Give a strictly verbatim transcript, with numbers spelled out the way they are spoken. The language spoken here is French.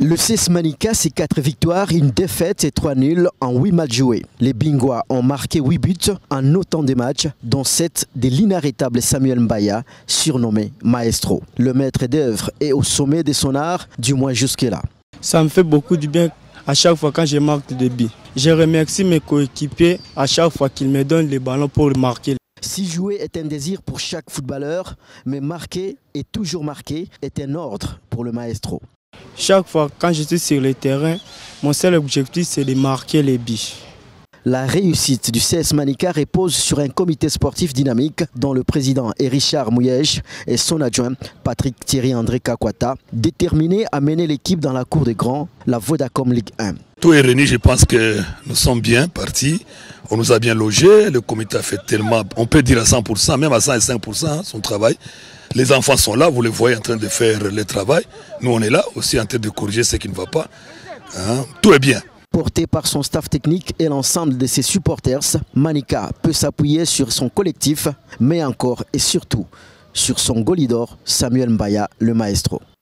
Le C S Manica, c'est quatre victoires, une défaite et trois nuls en huit matchs joués. Les Bingois ont marqué huit buts en autant de matchs, dont sept de l'inarrêtable Samuel Mbaya, surnommé Maestro. Le maître d'œuvre est au sommet de son art, du moins jusque-là. Ça me fait beaucoup du bien à chaque fois quand je marque des buts. Je remercie mes coéquipiers à chaque fois qu'ils me donnent les ballons pour le marquer. Si jouer est un désir pour chaque footballeur, mais marquer et toujours marquer est un ordre pour le Maestro. Chaque fois quand je suis sur le terrain, mon seul objectif c'est de marquer les buts. La réussite du C S Manica repose sur un comité sportif dynamique dont le président est Richard Mouyej et son adjoint Patrick Thierry-André Kakwata, déterminés à mener l'équipe dans la cour des grands, la Vodacom Ligue un. Tout est réuni, je pense que nous sommes bien partis, on nous a bien logés, le comité a fait tellement, on peut dire à cent pour cent, même à cent cinq pour cent son travail. Les enfants sont là, vous les voyez en train de faire le travail. Nous, on est là aussi en train de corriger ce qui ne va pas. Hein? Tout est bien. Porté par son staff technique et l'ensemble de ses supporters, Manica peut s'appuyer sur son collectif, mais encore et surtout sur son golidor Samuel Mbaya, le Maestro.